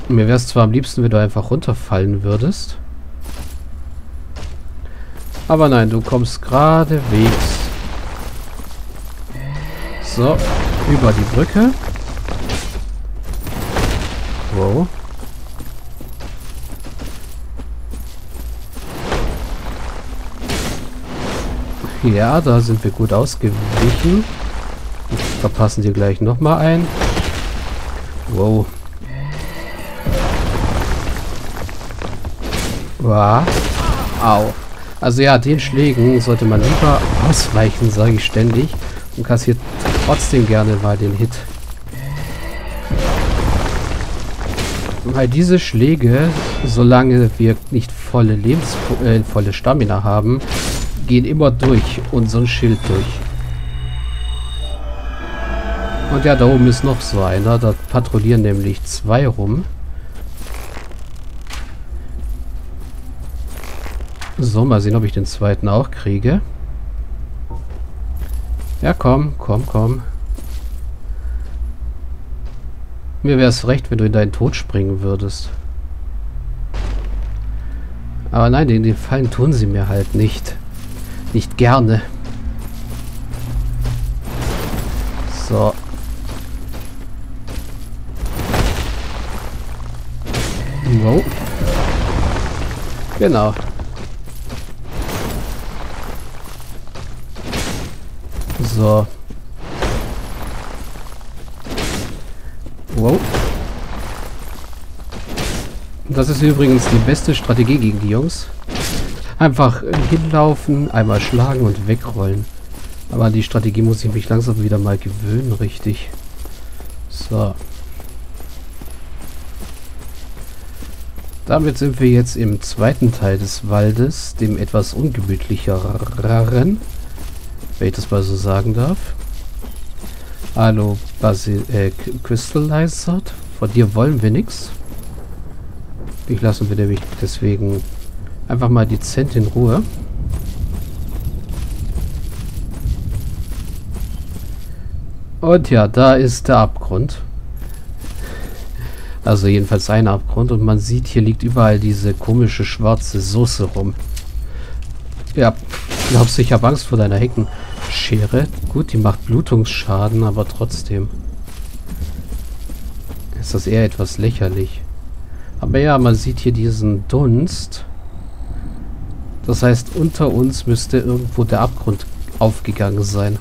Mir wäre es zwar am liebsten, wenn du einfach runterfallen würdest. Aber nein, du kommst geradewegs. So, über die Brücke. Wow. Ja, da sind wir gut ausgewichen. Wir verpassen dir gleich nochmal ein. Wow. Wow. Au. Also ja, den Schlägen sollte man lieber ausweichen, sage ich ständig. Und kassiert trotzdem gerne mal den Hit. Weil diese Schläge, solange wir nicht volle volle Stamina haben, gehen immer durch unseren Schild durch. Und ja, da oben ist noch so einer. Da patrouillieren nämlich 2 rum. So, mal sehen, ob ich den zweiten auch kriege. Ja, komm, komm, komm. Mir wäre es recht, wenn du in deinen Tod springen würdest. Aber nein, den Gefallen tun sie mir halt nicht. Nicht gerne. So. Wow. Genau. So. Wow. Das ist übrigens die beste Strategie gegen die Jungs. Einfach hinlaufen, einmal schlagen und wegrollen. Aber an die Strategie muss ich mich langsam wieder mal gewöhnen, richtig. So. Damit sind wir jetzt im zweiten Teil des Waldes, dem etwas ungemütlicheren, wenn ich das mal so sagen darf. Hallo, Crystallized. Von dir wollen wir nichts. Ich lassen wir nämlich deswegen einfach mal dezent in Ruhe. Und ja, da ist der Abgrund. Also jedenfalls ein Abgrund. Und man sieht, hier liegt überall diese komische schwarze Soße rum. Ja, glaubst du, ich habe Angst vor deiner Heckenschere? Gut, die macht Blutungsschaden, aber trotzdem ist das eher etwas lächerlich. Aber ja, man sieht hier diesen Dunst. Das heißt, unter uns müsste irgendwo der Abgrund aufgegangen sein.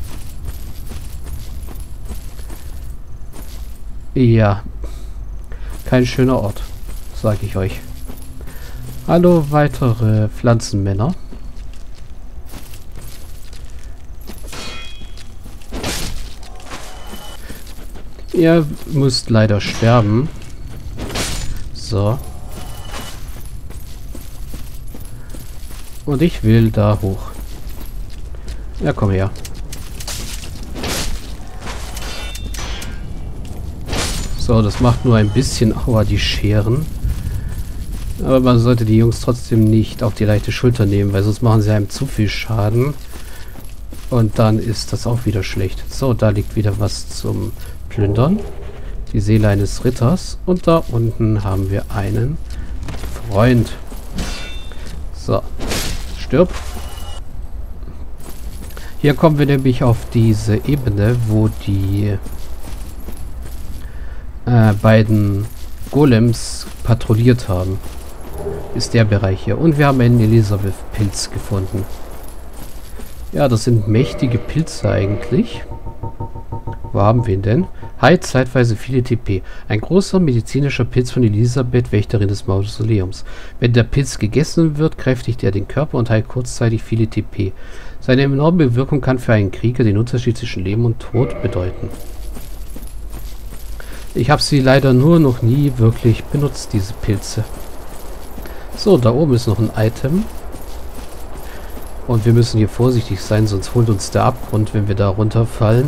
Ja. Kein schöner Ort, sage ich euch. Hallo, weitere Pflanzenmänner. Ihr müsst leider sterben. So. Und ich will da hoch. Ja, komm her. So, das macht nur ein bisschen Aua, die Scheren. Aber man sollte die Jungs trotzdem nicht auf die leichte Schulter nehmen, weil sonst machen sie einem zu viel Schaden. Und dann ist das auch wieder schlecht. So, da liegt wieder was zum Plündern. Die Seele eines Ritters. Und da unten haben wir einen Freund. So. Stirb. Hier kommen wir nämlich auf diese Ebene, wo die beiden Golems patrouilliert haben. Ist der Bereich hier. Und wir haben einen Elisabeth-Pilz gefunden. Ja, das sind mächtige Pilze eigentlich. Wo haben wir ihn denn? Heilt zeitweise viele TP. Ein großer medizinischer Pilz von Elisabeth, Wächterin des Mausoleums. Wenn der Pilz gegessen wird, kräftigt er den Körper und heilt kurzzeitig viele TP. Seine enorme Wirkung kann für einen Krieger den Unterschied zwischen Leben und Tod bedeuten. Ich habe sie leider nur noch nie wirklich benutzt, diese Pilze. So, da oben ist noch ein Item. Und wir müssen hier vorsichtig sein, sonst holt uns der Abgrund, wenn wir da runterfallen.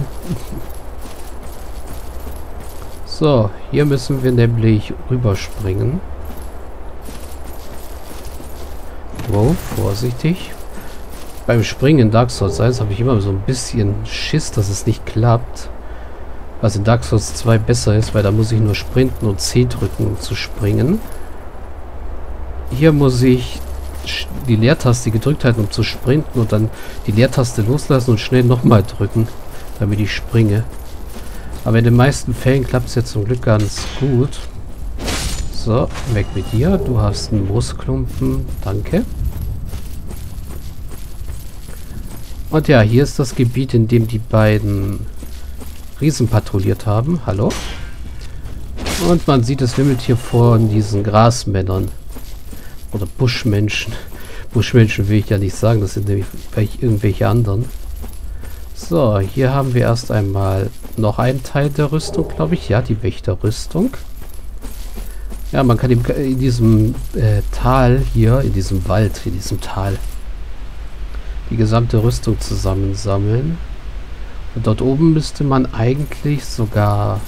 So, hier müssen wir nämlich rüberspringen. Wow, vorsichtig. Beim Springen in Dark Souls 1 habe ich immer so ein bisschen Schiss, dass es nicht klappt. Was in Dark Souls 2 besser ist, weil da muss ich nur sprinten und C drücken, um zu springen. Hier muss ich die Leertaste gedrückt halten, um zu sprinten und dann die Leertaste loslassen und schnell nochmal drücken, damit ich springe. Aber in den meisten Fällen klappt es ja zum Glück ganz gut. So, weg mit dir. Du hast einen Moosklumpen. Danke. Und ja, hier ist das Gebiet, in dem die beiden Riesen patrouilliert haben. Hallo. Und man sieht, es wimmelt hier von diesen Grasmännern. Oder Buschmenschen. Buschmenschen will ich ja nicht sagen, das sind nämlich irgendwelche anderen. So, hier haben wir erst einmal noch einen Teil der Rüstung, glaube ich. Ja, die Wächterrüstung. Ja, man kann in diesem Tal hier, in diesem Wald, in diesem Tal, die gesamte Rüstung zusammensammeln. Und dort oben müsste man eigentlich sogar...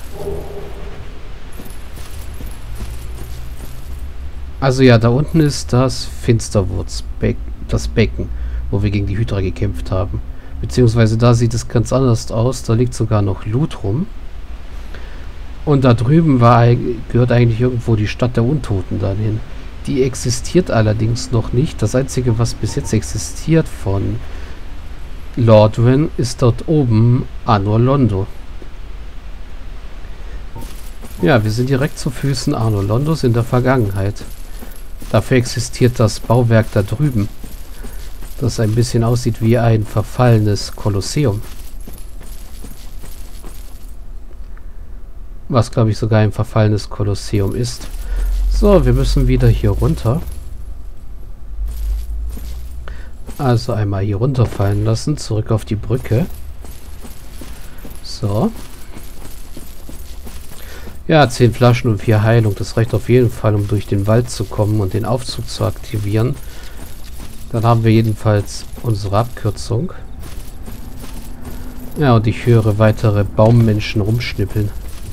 Also ja, da unten ist das Finsterwurzbecken, das Becken, wo wir gegen die Hydra gekämpft haben. Beziehungsweise da sieht es ganz anders aus. Da liegt sogar noch Loot rum. Und da drüben gehört eigentlich irgendwo die Stadt der Untoten dann hin. Die existiert allerdings noch nicht. Das Einzige, was bis jetzt existiert von Lordran, ist dort oben Anor Londo. Ja, wir sind direkt zu Füßen Anor Londos in der Vergangenheit. Dafür existiert das Bauwerk da drüben, das ein bisschen aussieht wie ein verfallenes Kolosseum. Was, glaube ich, sogar ein verfallenes Kolosseum ist. So, wir müssen wieder hier runter. Also einmal hier runterfallen lassen, zurück auf die Brücke. So. Ja, 10 Flaschen und 4 Heilung. Das reicht auf jeden Fall, um durch den Wald zu kommen und den Aufzug zu aktivieren. Dann haben wir jedenfalls unsere Abkürzung. Ja, und ich höre weitere Baummenschen rumschnippeln.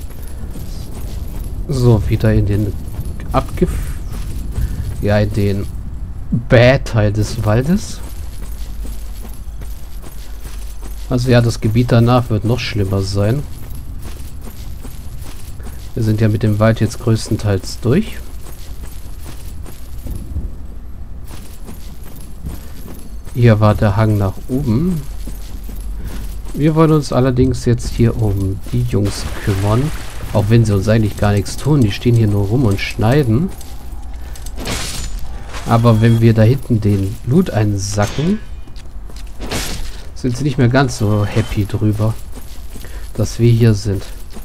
So, wieder in den in den Bad-Teil des Waldes. Also ja, das Gebiet danach wird noch schlimmer sein. Wir sind ja mit dem Wald jetzt größtenteils durch. Hier war der Hang nach oben. Wir wollen uns allerdings jetzt hier um die Jungs kümmern. Auch wenn sie uns eigentlich gar nichts tun. Die stehen hier nur rum und schneiden. Aber wenn wir da hinten den Loot einsacken, sind sie nicht mehr ganz so happy drüber, dass wir hier sind.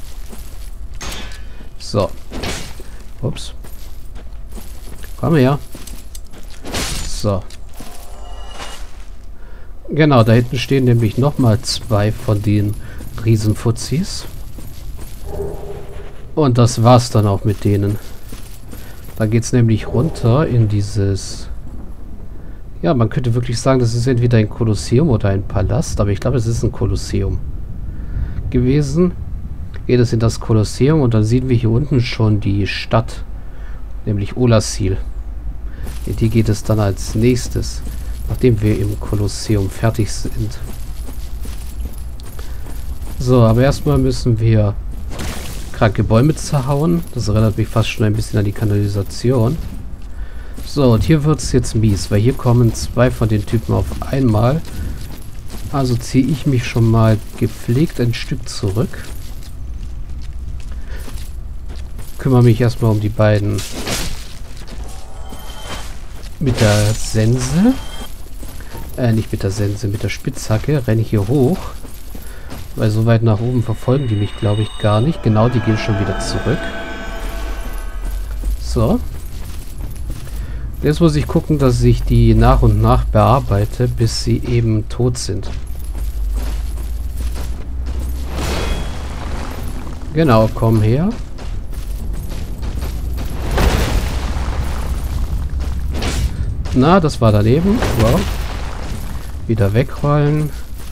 So. Ups. Komm her. So. Genau, da hinten stehen nämlich nochmal 2 von den Riesenfuzis. Und das war's dann auch mit denen. Da geht's nämlich runter in dieses... Ja, man könnte wirklich sagen, das ist entweder ein Kolosseum oder ein Palast, aber ich glaube, es ist ein Kolosseum gewesen. Geht es in das Kolosseum und dann sehen wir hier unten schon die Stadt, nämlich Olassil. In die geht es dann als nächstes, nachdem wir im Kolosseum fertig sind. So, aber erstmal müssen wir kranke Bäume zerhauen. Das erinnert mich fast schon ein bisschen an die Kanalisation. So, und hier wird es jetzt mies, weil hier kommen 2 von den Typen auf einmal. Also ziehe ich mich schon mal gepflegt ein Stück zurück. Kümmere mich erstmal um die beiden mit der Sense. Nicht mit der Sense, mit der Spitzhacke. Renne ich hier hoch. Weil so weit nach oben verfolgen die mich, glaube ich, gar nicht. Genau, die gehen schon wieder zurück. So. Jetzt muss ich gucken, dass ich die nach und nach bearbeite, bis sie eben tot sind. Genau, komm her. Na, das war daneben. Wow. Wieder wegrollen.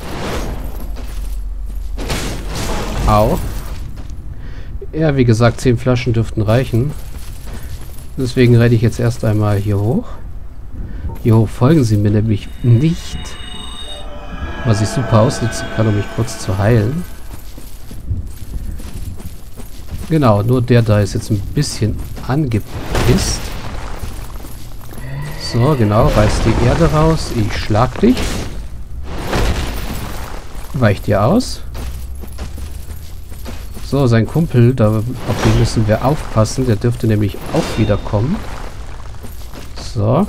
Au. Ja, wie gesagt, 10 Flaschen dürften reichen. Deswegen renne ich jetzt erst einmal hier hoch. Hier hoch folgen sie mir nämlich nicht. Was ich super ausnutzen kann, um mich kurz zu heilen. Genau, nur der da ist jetzt ein bisschen angepisst. So, genau, reiß die Erde raus. Ich schlag dich. Weich dir aus. So, sein Kumpel, auf den müssen wir aufpassen. Der dürfte nämlich auch wieder kommen. So.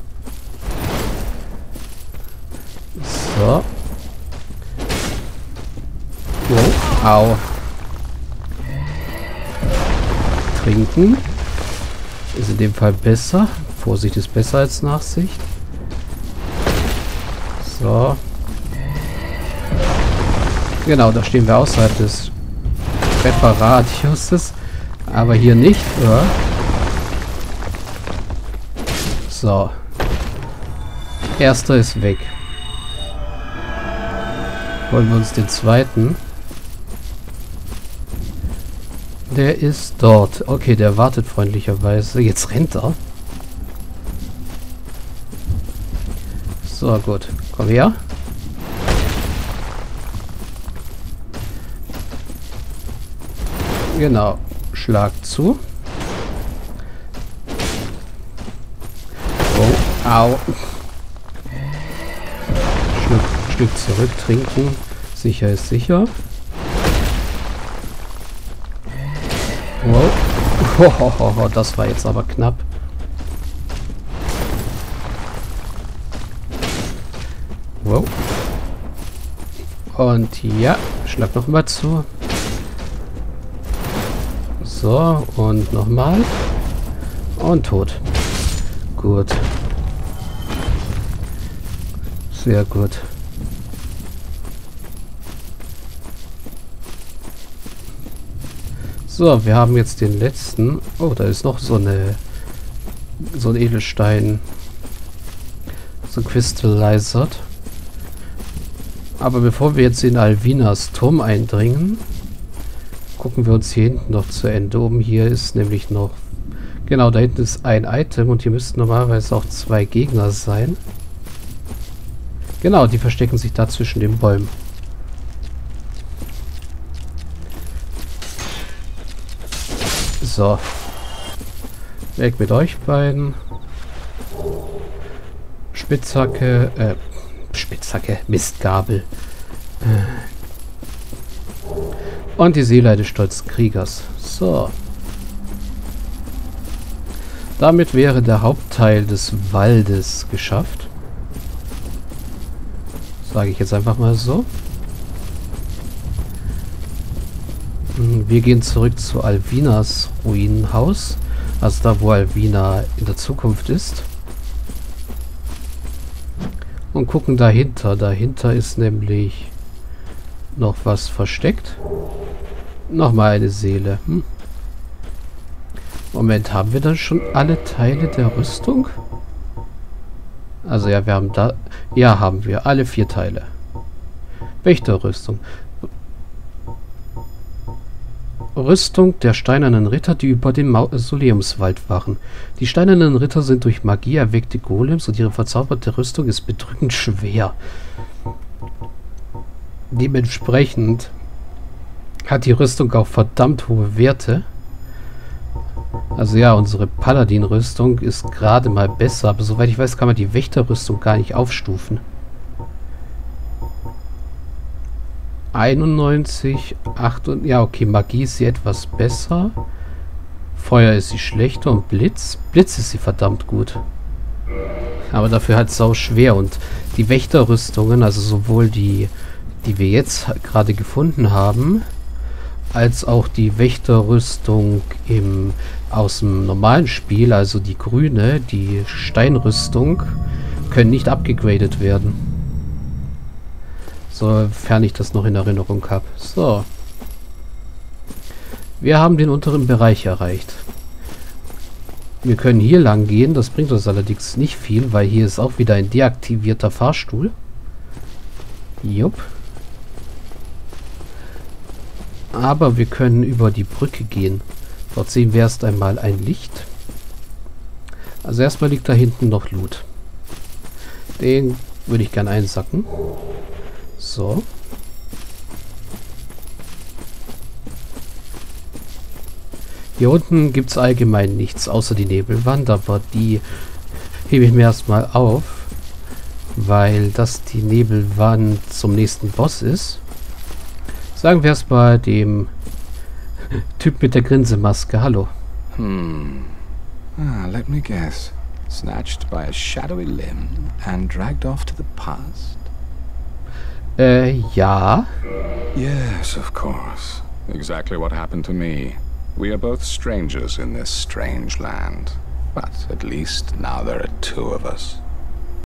So. Oh, au. Trinken. Ist in dem Fall besser. Vorsicht ist besser als Nachsicht. So. Genau, da stehen wir außerhalb des Trefferradiuses. Aber hier nicht, oder? So. Erster ist weg. Holen wir uns den zweiten. Der ist dort. Okay, der wartet freundlicherweise. Jetzt rennt er. So, gut. Komm her. Genau. Schlag zu. Oh, au. Stück zurück, trinken. Sicher ist sicher. Wow. Das war jetzt aber knapp. Wow. Und ja, schlag noch mal zu. So, und nochmal. Und tot. Gut. Sehr gut. So, wir haben jetzt den letzten. Oh, da ist noch so ein Edelstein. So crystallized. Aber bevor wir jetzt in Alvinas Turm eindringen, gucken wir uns hier hinten noch zu Ende um. Hier ist nämlich noch... Genau, da hinten ist ein Item und hier müssten normalerweise auch 2 Gegner sein. Genau, die verstecken sich da zwischen den Bäumen. So. Weg mit euch beiden. Spitzhacke, Mistgabel. Und die Seele des stolzen Kriegers. So. Damit wäre der Hauptteil des Waldes geschafft. Sage ich jetzt einfach mal so. Wir gehen zurück zu Alvinas Ruinenhaus. Also da, wo Alvina in der Zukunft ist. Und gucken dahinter. Dahinter ist nämlich noch was versteckt. Nochmal eine Seele. Moment, haben wir dann schon alle Teile der Rüstung? Also ja, wir haben da... Ja, haben wir. Alle 4 Teile. Wächterrüstung. Rüstung der steinernen Ritter, die über dem Mausoleumswald wachen. Die steinernen Ritter sind durch Magie erweckte Golems und ihre verzauberte Rüstung ist bedrückend schwer. Dementsprechend hat die Rüstung auch verdammt hohe Werte. Also ja, unsere Paladin-Rüstung ist gerade mal besser, aber soweit ich weiß, kann man die Wächterrüstung gar nicht aufstufen. 91, 8 und... Ja, okay, Magie ist sie etwas besser. Feuer ist sie schlechter und Blitz... Blitz ist sie verdammt gut. Aber dafür halt sau schwer und die Wächterrüstungen, also sowohl die wir jetzt gerade gefunden haben, als auch die Wächterrüstung aus dem normalen Spiel, also die grüne, die Steinrüstung, können nicht abgegradet werden. Sofern ich das noch in Erinnerung habe. So. Wir haben den unteren Bereich erreicht. Wir können hier lang gehen, das bringt uns allerdings nicht viel, weil hier ist auch wieder ein deaktivierter Fahrstuhl. Jupp. Aber wir können über die Brücke gehen. Dort sehen wir erst einmal ein Licht. Also erstmal liegt da hinten noch Loot. Den würde ich gerne einsacken. So. Hier unten gibt es allgemein nichts, außer die Nebelwand, aber die hebe ich mir erstmal auf, weil das die Nebelwand zum nächsten Boss ist. Sagen wir erstmal dem Typ mit der Grinsemaske. Hallo. Let me guess. Snatched by a shadowy limb and dragged off to the past? Ja. Yes, of course. Exactly what happened to me. We are both strangers in this strange land. But at least now there are two of us.